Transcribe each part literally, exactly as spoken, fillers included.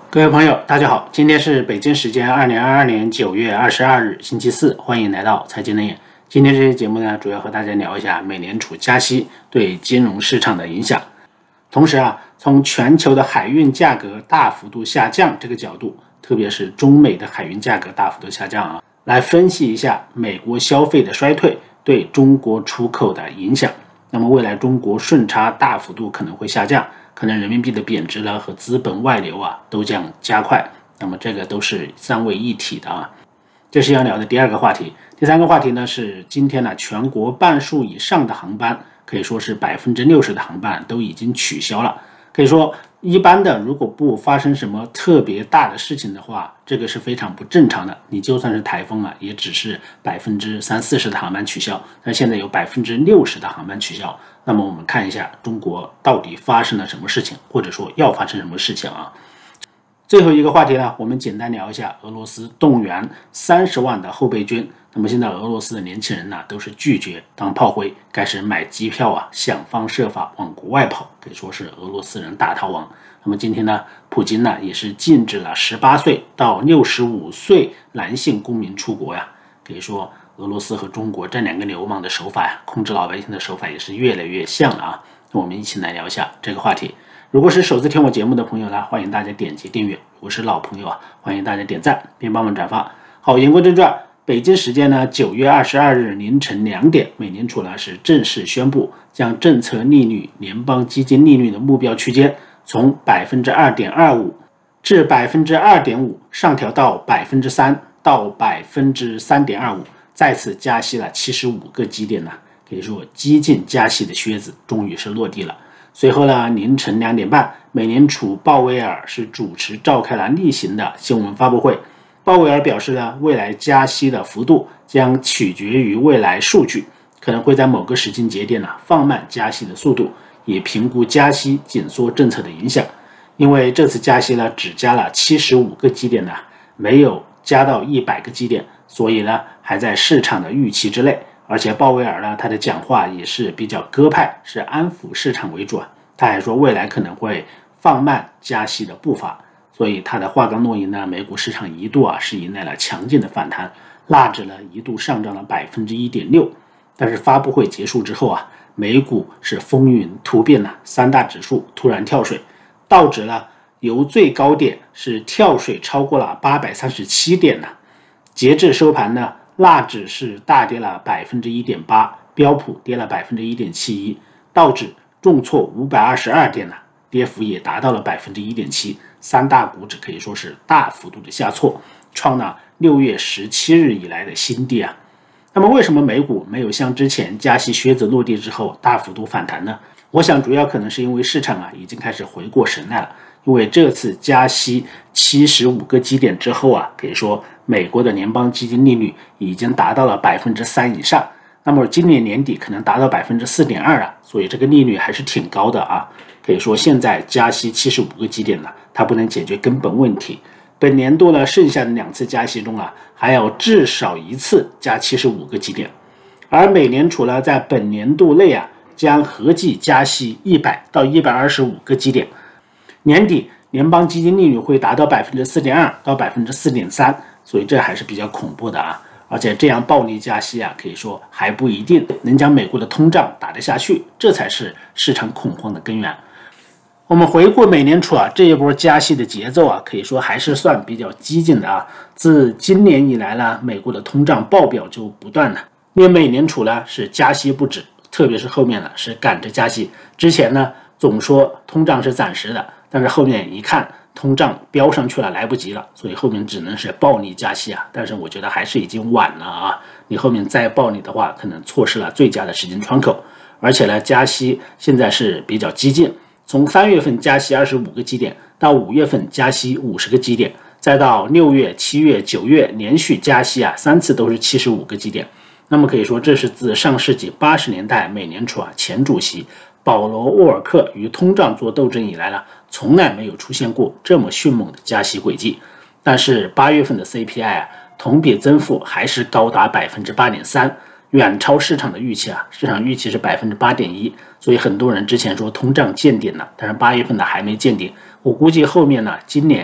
各位朋友，大家好，今天是北京时间二零二二年九月二十二日，星期四，欢迎来到财经冷眼。今天这期节目呢，主要和大家聊一下美联储加息对金融市场的影响。同时啊，从全球的海运价格大幅度下降这个角度，特别是中美的海运价格大幅度下降啊，来分析一下美国消费的衰退对中国出口的影响。那么未来中国顺差大幅度可能会下降，可能人民币的贬值呢和资本外流啊都将加快。那么这个都是三位一体的啊。这是要聊的第二个话题。第三个话题呢是今天呢全国半数以上的航班，可以说是百分之六十的航班都已经取消了。可以说一般的如果不发生什么特别大的事情的话，这个是非常不正常的。你就算是台风啊，也只是百分之三四十的航班取消，但现在有百分之六十的航班取消。那么我们看一下中国到底发生了什么事情，或者说要发生什么事情啊？最后一个话题呢，我们简单聊一下俄罗斯动员三十万的后备军。那么现在俄罗斯的年轻人呢，都是拒绝当炮灰，开始买机票啊，想方设法往国外跑，可以说是俄罗斯人大逃亡。那么今天呢，普京呢也是禁止了十八岁到六十五岁男性公民出国呀。可以说俄罗斯和中国这两个流氓的手法呀，控制老百姓的手法也是越来越像了啊。那我们一起来聊一下这个话题。如果是首次听我节目的朋友呢，欢迎大家点击订阅；如果是老朋友啊，欢迎大家点赞并帮忙转发。好，言归正传，北京时间呢九月二十二日凌晨两点，美联储呢是正式宣布将政策利率、联邦基金利率的目标区间从百分之二点二五至百分之二点五上调到百分之三到百分之三点二五，再次加息了七十五个基点呢，可以说激进加息的靴子终于是落地了。随后呢，凌晨两点半，美联储鲍威尔是主持召开了例行的新闻发布会。鲍威尔表示呢，未来加息的幅度将取决于未来数据，可能会在某个时间节点呢放慢加息的速度，以评估加息紧缩政策的影响。因为这次加息呢只加了七十五个基点呢，没有加到一百个基点，所以呢还在市场的预期之内。而且鲍威尔呢，他的讲话也是比较鸽派，是安抚市场为主啊。他还说未来可能会放慢加息的步伐，所以他的话刚落音呢，美股市场一度啊是迎来了强劲的反弹，纳指呢一度上涨了百分之一点六。但是发布会结束之后啊，美股是风云突变呐，三大指数突然跳水，道指呢由最高点是跳水超过了八百三十七点呢，截至收盘呢。纳指是大跌了百分之一点八，标普跌了百分之一点七一，道指重挫五百二十二点呢，跌幅也达到了百分之一点七，三大股指可以说是大幅度的下挫，创了六月十七日以来的新低啊。那么为什么美股没有像之前加息靴子落地之后大幅度反弹呢？我想主要可能是因为市场啊已经开始回过神来了，因为这次加息七十五个基点之后啊，可以说美国的联邦基金利率已经达到了百分之三以上，那么今年年底可能达到百分之四点二啊，所以这个利率还是挺高的啊。可以说现在加息七十五个基点呢，它不能解决根本问题。本年度呢，剩下的两次加息中啊，还要至少一次加七十五个基点，而美联储呢，在本年度内啊，将合计加息一百到一百二十五个基点，年底联邦基金利率会达到百分之四点二到百分之四点三，所以这还是比较恐怖的啊！而且这样暴力加息啊，可以说还不一定能将美国的通胀打得下去，这才是市场恐慌的根源。我们回顾美联储啊这一波加息的节奏啊，可以说还是算比较激进的啊。自今年以来呢，美国的通胀爆表就不断了，因为美联储呢是加息不止，特别是后面呢是赶着加息。之前呢总说通胀是暂时的，但是后面一看通胀飙上去了，来不及了，所以后面只能是暴力加息啊。但是我觉得还是已经晚了啊，你后面再暴力的话，可能错失了最佳的时间窗口。而且呢，加息现在是比较激进，从三月份加息二十五个基点，到五月份加息五十个基点，再到六月、七月、九月连续加息啊，三次都是七十五个基点。那么可以说，这是自上世纪八十年代美联储啊前主席保罗·沃尔克与通胀做斗争以来呢，从来没有出现过这么迅猛的加息轨迹。但是八月份的 C P I 啊，同比增幅还是高达百分之八点三，远超市场的预期啊，市场预期是百分之八点一，所以很多人之前说通胀见顶了，但是八月份呢还没见顶。我估计后面呢，今年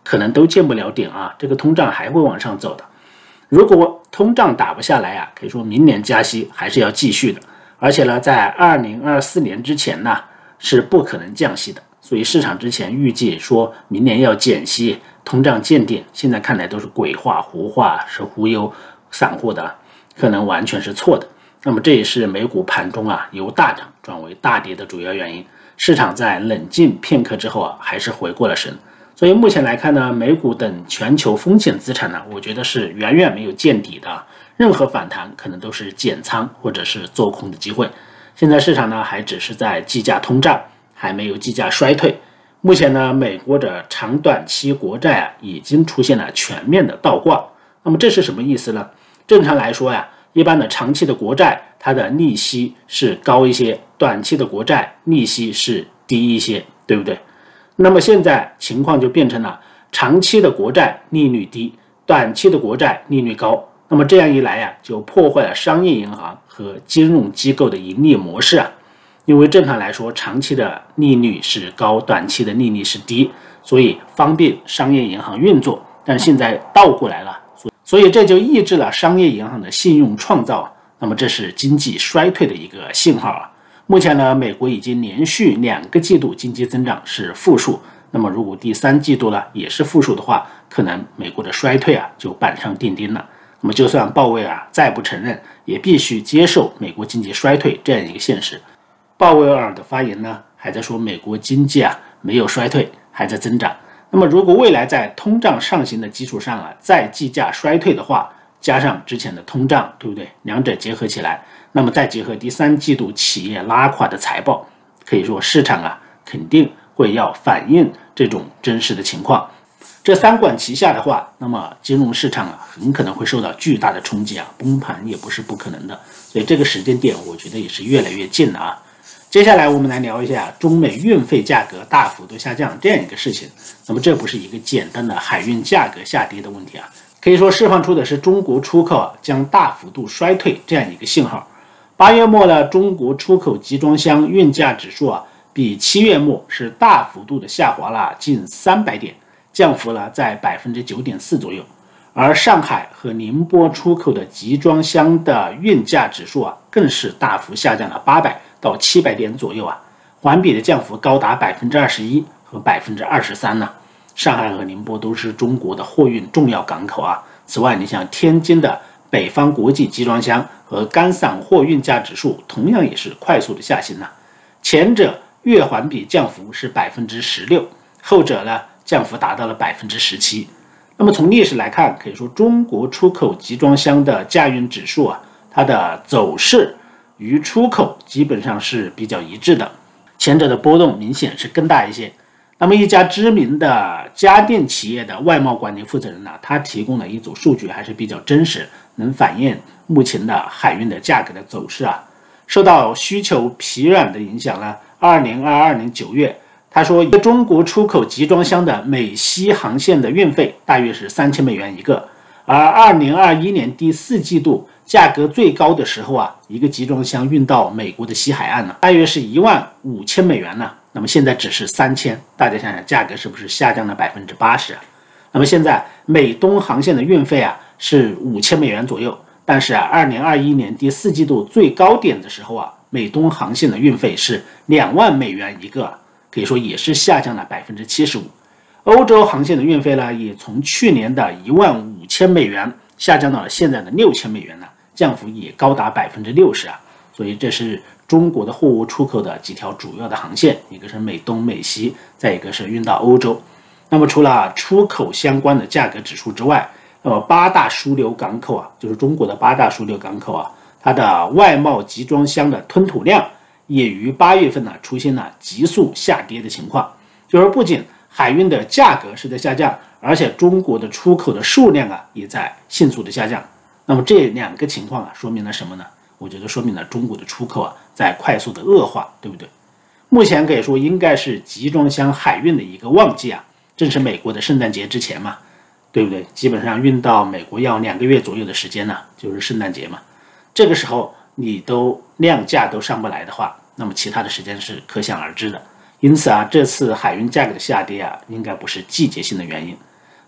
可能都见不了顶啊，这个通胀还会往上走的。如果通胀打不下来啊，可以说明年加息还是要继续的，而且呢，在二零二四年之前呢是不可能降息的，所以市场之前预计说明年要减息，通胀见顶，现在看来都是鬼话胡话，是忽悠散户的，可能完全是错的。那么这也是美股盘中啊由大涨转为大跌的主要原因。市场在冷静片刻之后啊，还是回过了神。所以目前来看呢，美股等全球风险资产呢，我觉得是远远没有见底的，任何反弹可能都是减仓或者是做空的机会。现在市场呢还只是在计价通胀，还没有计价衰退。目前呢，美国的长短期国债啊已经出现了全面的倒挂。那么这是什么意思呢？正常来说呀，一般的长期的国债它的利息是高一些，短期的国债利息是低一些，对不对？那么现在情况就变成了长期的国债利率低，短期的国债利率高。那么这样一来呀，就破坏了商业银行和金融机构的盈利模式啊。因为正常来说，长期的利率是高，短期的利率是低，所以方便商业银行运作。但现在倒过来了，所以这就抑制了商业银行的信用创造。那么这是经济衰退的一个信号啊。目前呢，美国已经连续两个季度经济增长是负数。那么如果第三季度呢也是负数的话，可能美国的衰退啊就板上钉钉了。那么就算鲍威尔再不承认，也必须接受美国经济衰退这样一个现实。鲍威尔的发言呢，还在说美国经济啊没有衰退，还在增长。那么如果未来在通胀上行的基础上啊，再计价衰退的话，加上之前的通胀，对不对？两者结合起来，那么再结合第三季度企业拉垮的财报，可以说市场啊肯定会要反映这种真实的情况。这三管齐下的话，那么金融市场啊很可能会受到巨大的冲击啊，崩盘也不是不可能的。所以这个时间点，我觉得也是越来越近了啊。接下来我们来聊一下中美运费价格大幅度下降这样一个事情。那么这不是一个简单的海运价格下跌的问题啊，可以说释放出的是中国出口啊将大幅度衰退这样一个信号。八月末呢，中国出口集装箱运价指数啊比七月末是大幅度的下滑了近三百点，降幅呢在 百分之九点四 左右。而上海和宁波出口的集装箱的运价指数啊更是大幅下降了八百到七百点左右啊，环比的降幅高达 百分之二十一 和 百分之二十三 呢。上海和宁波都是中国的货运重要港口啊。此外，你像天津的北方国际集装箱和干散货运价指数同样也是快速的下行了，前者月环比降幅是 百分之十六， 后者呢降幅达到了 百分之十七。那么从历史来看，可以说中国出口集装箱的价运指数啊，它的走势与出口基本上是比较一致的，前者的波动明显是更大一些。那么一家知名的家电企业的外贸管理负责人呢，他提供了一组数据还是比较真实，能反映目前的海运的价格的走势啊。受到需求疲软的影响呢，二零二二年九月，他说一个中国出口集装箱的美西航线的运费大约是三千美元一个，而二零二一年第四季度价格最高的时候啊，一个集装箱运到美国的西海岸呢，大约是一万五千美元呢。那么现在只是三千，大家想想价格是不是下降了 百分之八十 啊？那么现在美东航线的运费啊是五千美元左右，但是啊，二零二一年第四季度最高点的时候啊，美东航线的运费是两万美元一个，可以说也是下降了 百分之七十五。欧洲航线的运费呢，也从去年的一万五千美元下降到了现在的六千美元呢，降幅也高达 百分之六十 啊。所以这是中国的货物出口的几条主要的航线，一个是美东美西，再一个是运到欧洲。那么除了出口相关的价格指数之外，那么八大枢纽港口啊，就是中国的八大枢纽港口啊，它的外贸集装箱的吞吐量也于八月份呢出现了急速下跌的情况，就是不仅海运的价格是在下降，而且中国的出口的数量啊也在迅速的下降。那么这两个情况啊，说明了什么呢？我觉得说明了中国的出口啊在快速的恶化，对不对？目前可以说应该是集装箱海运的一个旺季啊，正是美国的圣诞节之前嘛，对不对？基本上运到美国要两个月左右的时间呢，就是圣诞节嘛。这个时候你都量价都上不来的话，那么其他的时间是可想而知的。因此啊，这次海运价格的下跌啊，应该不是季节性的原因。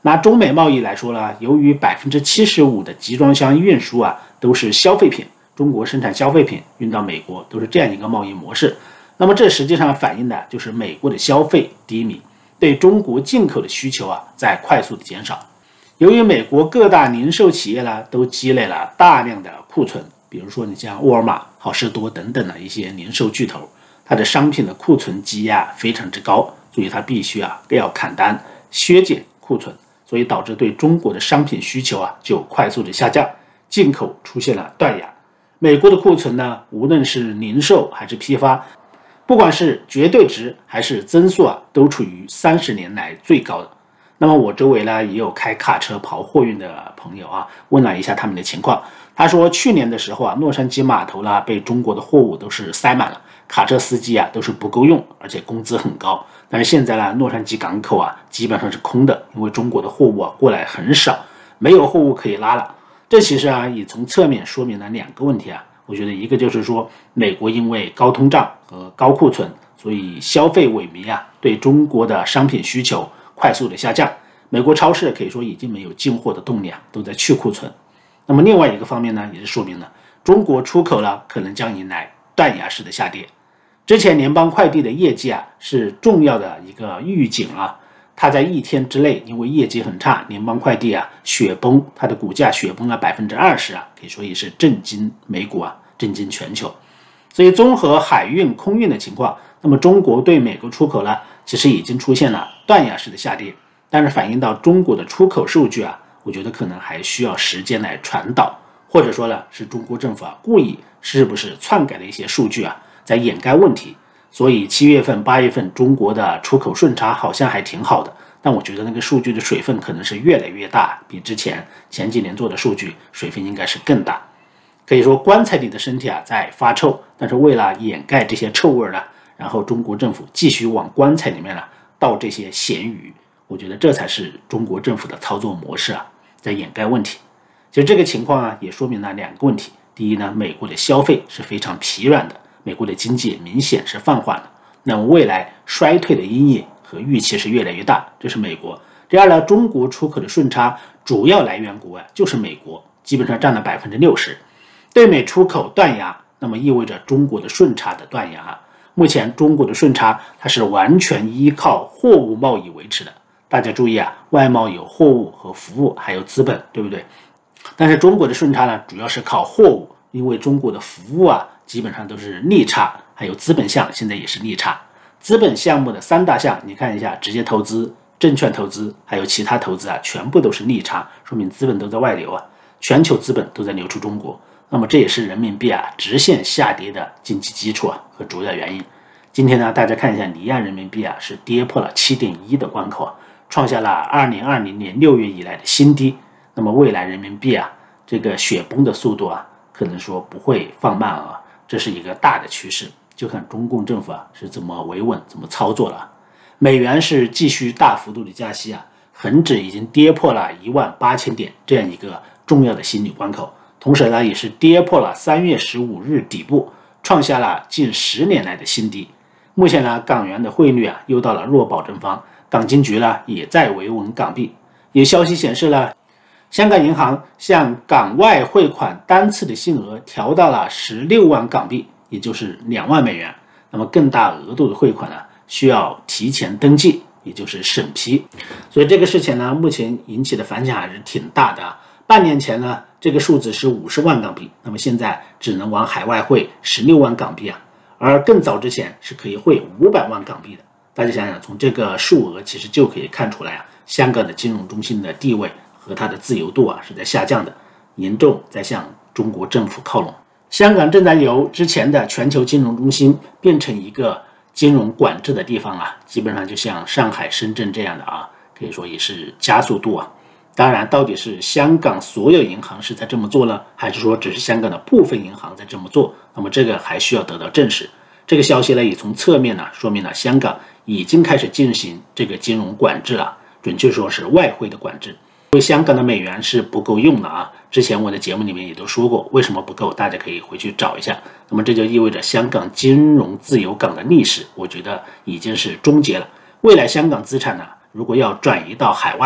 拿中美贸易来说呢，由于百分之七十五的集装箱运输啊都是消费品，中国生产消费品运到美国都是这样一个贸易模式。那么这实际上反映的就是美国的消费低迷，对中国进口的需求啊在快速的减少。由于美国各大零售企业呢都积累了大量的库存，比如说你像沃尔玛、好事多等等的一些零售巨头，它的商品的库存积压非常之高，所以它必须啊要砍单削减库存，所以导致对中国的商品需求啊就快速的下降，进口出现了断崖。美国的库存呢，无论是零售还是批发，不管是绝对值还是增速啊，都处于三十年来最高的。那么我周围呢也有开卡车跑货运的朋友啊，问了一下他们的情况。他说去年的时候啊，洛杉矶码头呢被中国的货物都是塞满了，卡车司机啊都是不够用，而且工资很高。但是现在呢，洛杉矶港口啊基本上是空的，因为中国的货物啊过来很少，没有货物可以拉了。这其实啊也从侧面说明了两个问题啊。我觉得一个就是说，美国因为高通胀和高库存，所以消费萎靡啊，对中国的商品需求快速的下降。美国超市可以说已经没有进货的动力啊，都在去库存。那么另外一个方面呢，也是说明了中国出口呢可能将迎来断崖式的下跌。之前联邦快递的业绩啊是重要的一个预警啊，它在一天之内因为业绩很差，联邦快递啊雪崩，它的股价雪崩了百分之二十啊，可以说也是震惊美股啊，震惊全球。所以综合海运、空运的情况，那么中国对美国出口呢，其实已经出现了断崖式的下跌。但是反映到中国的出口数据啊，我觉得可能还需要时间来传导，或者说呢，是中国政府啊故意是不是篡改的一些数据啊，在掩盖问题。所以七月份、八月份中国的出口顺差好像还挺好的，但我觉得那个数据的水分可能是越来越大，比之前前几年做的数据水分应该是更大。可以说棺材里的身体啊在发臭，但是为了掩盖这些臭味呢，然后中国政府继续往棺材里面呢倒这些咸鱼。我觉得这才是中国政府的操作模式啊，在掩盖问题。其实这个情况啊，也说明了两个问题。第一呢，美国的消费是非常疲软的，美国的经济明显是放缓了，那么未来衰退的阴影和预期是越来越大，这是美国。第二呢，中国出口的顺差主要来源国啊就是美国，基本上占了百分之六十。对美出口断崖，那么意味着中国的顺差的断崖。目前中国的顺差它是完全依靠货物贸易维持的。大家注意啊，外贸有货物和服务，还有资本，对不对？但是中国的顺差呢，主要是靠货物，因为中国的服务啊，基本上都是逆差，还有资本项现在也是逆差。资本项目的三大项，你看一下，直接投资、证券投资，还有其他投资啊，全部都是逆差，说明资本都在外流啊，全球资本都在流出中国。那么这也是人民币啊直线下跌的经济基础啊和主要原因。今天呢，大家看一下离岸人民币啊是跌破了 七点一 的关口啊，创下了二零二零年六月以来的新低。那么未来人民币啊这个雪崩的速度啊，可能说不会放慢啊，这是一个大的趋势，就看中共政府啊是怎么维稳、怎么操作了。美元是继续大幅度的加息啊，恒指已经跌破了一万八千点这样一个重要的心理关口。同时呢，也是跌破了三月十五日底部，创下了近十年来的新低。目前呢，港元的汇率啊又到了弱保证方，港金局呢也在维稳港币。有消息显示呢，香港银行向港外汇款单次的信额调到了十六万港币，也就是两万美元。那么更大额度的汇款呢，需要提前登记，也就是审批。所以这个事情呢，目前引起的反响还是挺大的啊。半年前呢，这个数字是五十万港币，那么现在只能往海外汇十六万港币啊，而更早之前是可以汇五百万港币的。大家想想，从这个数额其实就可以看出来啊，香港的金融中心的地位和它的自由度啊是在下降的，严重在向中国政府靠拢。香港正在由之前的全球金融中心变成一个金融管制的地方啊，基本上就像上海、深圳这样的啊，可以说也是加速度啊。当然，到底是香港所有银行是在这么做呢，还是说只是香港的部分银行在这么做？那么这个还需要得到证实。这个消息呢，也从侧面呢说明了香港已经开始进行这个金融管制了，准确说是外汇的管制。因为香港的美元是不够用的啊，之前我的节目里面也都说过，为什么不够，大家可以回去找一下。那么这就意味着香港金融自由港的历史，我觉得已经是终结了。未来香港资产呢，如果要转移到海外，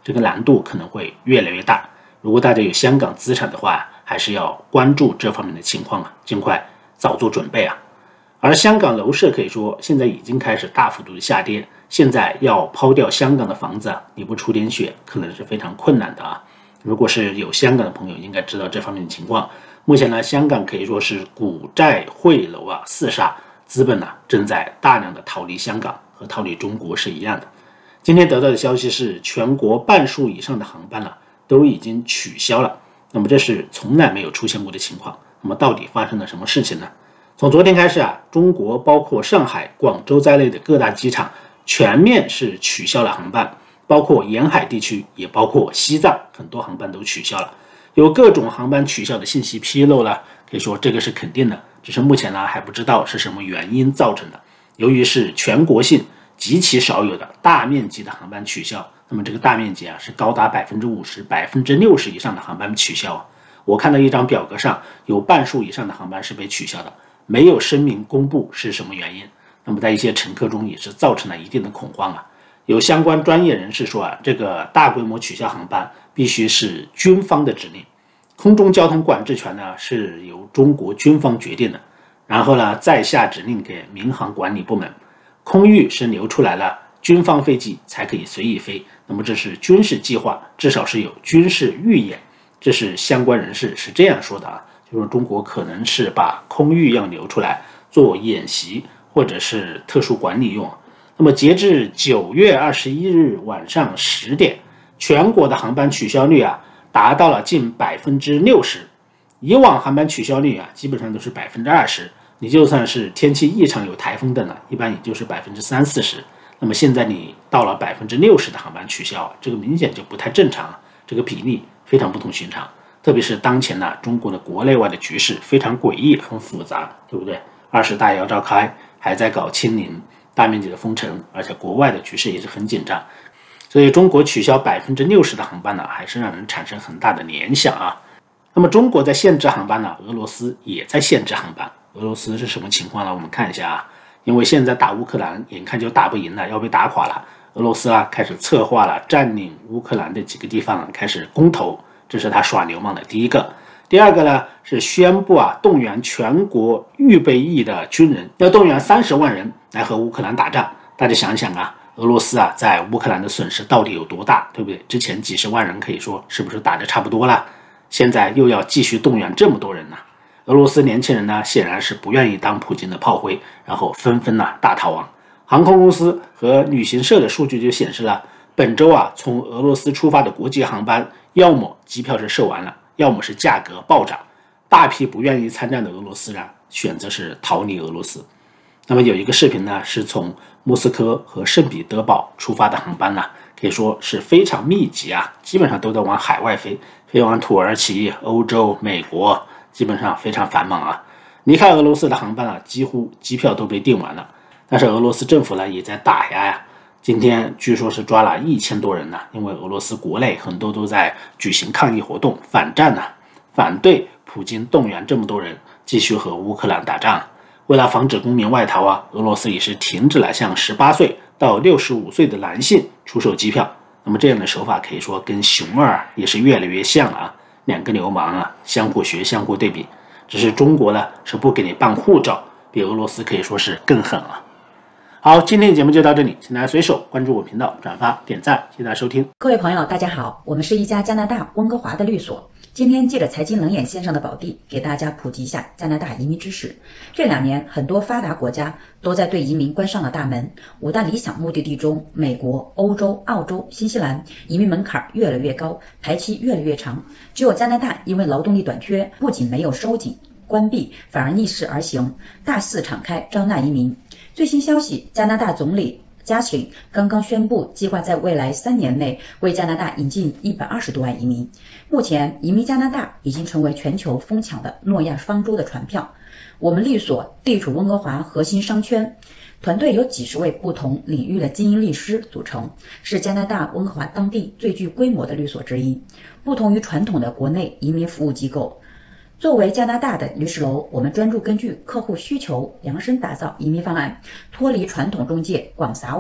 这个难度可能会越来越大。如果大家有香港资产的话，还是要关注这方面的情况啊，尽快早做准备啊。而香港楼市可以说现在已经开始大幅度的下跌，现在要抛掉香港的房子，你不出点血可能是非常困难的啊。如果是有香港的朋友应该知道这方面的情况。目前呢，香港可以说是股债汇楼啊四杀，资本呢正在大量的逃离香港，和逃离中国是一样的。今天得到的消息是，全国半数以上的航班呢都已经取消了。那么这是从来没有出现过的情况。那么到底发生了什么事情呢？从昨天开始啊，中国包括上海、广州在内的各大机场全面是取消了航班，包括沿海地区，也包括西藏，很多航班都取消了。有各种航班取消的信息披露了，可以说这个是肯定的，只是目前呢还不知道是什么原因造成的。由于是全国性极其少有的大面积的航班取消，那么这个大面积啊是高达百分之五十、百分之六十以上的航班取消啊。我看到一张表格上有半数以上的航班是被取消的，没有声明公布是什么原因。那么在一些乘客中也是造成了一定的恐慌啊。有相关专业人士说啊，这个大规模取消航班必须是军方的指令，空中交通管制权呢是由中国军方决定的，然后呢再下指令给民航管理部门，空域是留出来了，军方飞机才可以随意飞。那么这是军事计划，至少是有军事预演，这是相关人士是这样说的啊，就是中国可能是把空域要留出来做演习或者是特殊管理用。那么截至九月二十一日晚上十点，全国的航班取消率啊达到了近百分之六十。以往航班取消率啊基本上都是百分之二十，你就算是天气异常有台风等了，一般也就是百分之三四十。那么现在你到了百分之六十的航班取消，这个明显就不太正常，这个比例非常不同寻常。特别是当前呢，中国的国内外的局势非常诡异，很复杂，对不对？二十大要召开，还在搞清零，大面积的封城，而且国外的局势也是很紧张，所以中国取消百分之六十的航班呢，还是让人产生很大的联想啊。那么中国在限制航班呢，俄罗斯也在限制航班。俄罗斯是什么情况呢？我们看一下啊。因为现在打乌克兰眼看就打不赢了，要被打垮了，俄罗斯啊开始策划了占领乌克兰的几个地方开始公投，这是他耍流氓的第一个。第二个呢是宣布啊动员全国预备役的军人，要动员三十万人来和乌克兰打仗。大家想想啊，俄罗斯啊在乌克兰的损失到底有多大，对不对？之前几十万人可以说是不是打得差不多了，现在又要继续动员这么多人呢？俄罗斯年轻人呢显然是不愿意当普京的炮灰，然后纷纷呢大逃亡。航空公司和旅行社的数据就显示了，本周啊从俄罗斯出发的国际航班，要么机票是售完了，要么是价格暴涨，大批不愿意参战的俄罗斯人选择是逃离俄罗斯。那么有一个视频呢是从莫斯科和圣彼得堡出发的航班呢，可以说是非常密集啊，基本上都在往海外飞，飞往土耳其、欧洲、美国，基本上非常繁忙啊。离开俄罗斯的航班啊，几乎机票都被订完了。但是俄罗斯政府呢也在打压呀，今天据说是抓了一千多人呢，因为俄罗斯国内很多都在举行抗议活动，反战呢，反对普京动员这么多人继续和乌克兰打仗。为了防止公民外逃啊，俄罗斯也是停止了向十八岁到六十五岁的男性出售机票。那么这样的手法可以说跟熊二也是越来越像了啊，两个流氓啊相互学相互对比。只是中国呢是不给你办护照，比俄罗斯可以说是更狠了。好，今天的节目就到这里，请大家随手关注我频道、转发、点赞，谢谢大家收听。 各位朋友，大家好，我们是一家加拿大温哥华的律所。今天借着财经冷眼线上的宝地，给大家普及一下加拿大移民知识。这两年，很多发达国家都在对移民关上了大门。五大理想目的地中，美国、欧洲、澳洲、新西兰移民门槛越来越高，排期越来越长。只有加拿大因为劳动力短缺，不仅没有收紧关闭，反而逆势而行，大肆敞开招纳移民。最新消息，加拿大总理加逊刚刚宣布，计划在未来三年内为加拿大引进一百二十多万移民。目前，移民加拿大已经成为全球疯抢的诺亚方舟的船票。我们律所地处温哥华核心商圈，团队由几十位不同领域的精英律师组成，是加拿大温哥华当地最具规模的律所之一。不同于传统的国内移民服务机构，作为加拿大的律师楼，我们专注根据客户需求量身打造移民方案，脱离传统中介广撒网，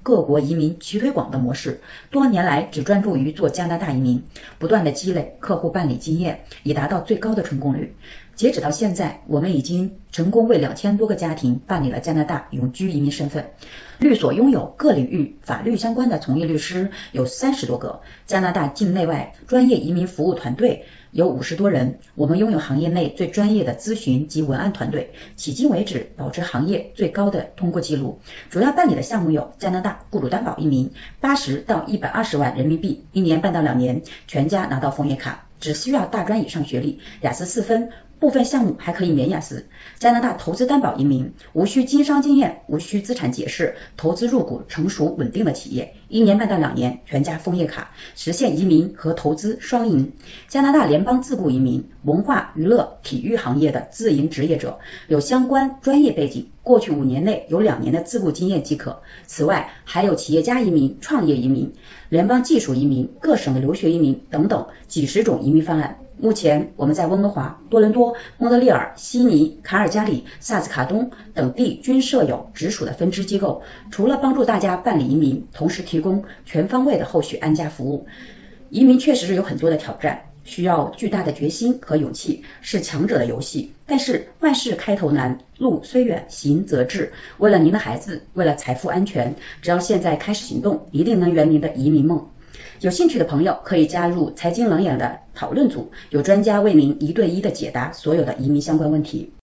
各国移民齐推广的模式，多年来只专注于做加拿大移民，不断的积累客户办理经验，以达到最高的成功率。截止到现在，我们已经成功为两千多个家庭办理了加拿大永居移民身份。律所拥有各领域法律相关的从业律师有三十多个，加拿大境内外专业移民服务团队有五十多人，我们拥有行业内最专业的咨询及文案团队，迄今为止保持行业最高的通过记录。主要办理的项目有加拿大雇主担保移民，八十到一百二十万人民币，一年半到两年，全家拿到枫叶卡，只需要大专以上学历，雅思四分，部分项目还可以免雅思。加拿大投资担保移民，无需经商经验，无需资产解释，投资入股成熟稳定的企业，一年半到两年，全家枫叶卡，实现移民和投资双赢。加拿大联邦自雇移民，文化娱乐体育行业的自营职业者，有相关专业背景，过去五年内有两年的自雇经验即可。此外还有企业家移民、创业移民、联邦技术移民、各省的留学移民等等几十种移民方案。目前我们在温哥华、多伦多、蒙特利尔、悉尼、卡尔加里、萨斯卡通等地均设有直属的分支机构，除了帮助大家办理移民，同时提供全方位的后续安家服务。移民确实是有很多的挑战，需要巨大的决心和勇气，是强者的游戏。但是万事开头难，路虽远，行则至。为了您的孩子，为了财富安全，只要现在开始行动，一定能圆您的移民梦。有兴趣的朋友可以加入财经冷眼的讨论组，有专家为您一对一的解答所有的移民相关问题。